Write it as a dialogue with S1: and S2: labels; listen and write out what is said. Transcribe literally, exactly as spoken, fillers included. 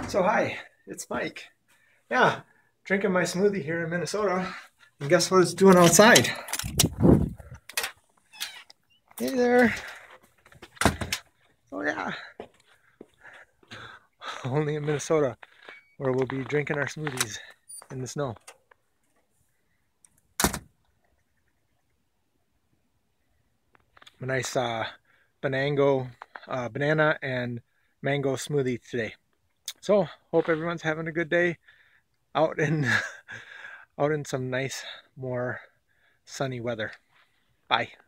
S1: So hi, it's Mike. Yeah, drinking my smoothie here in Minnesota. And guess what it's doing outside? Hey there. Oh yeah. Only in Minnesota where we'll be drinking our smoothies in the snow. A nice uh, banango, uh, banana and mango smoothie today. So hope everyone's having a good day out in out in some nice, more sunny weather. Bye.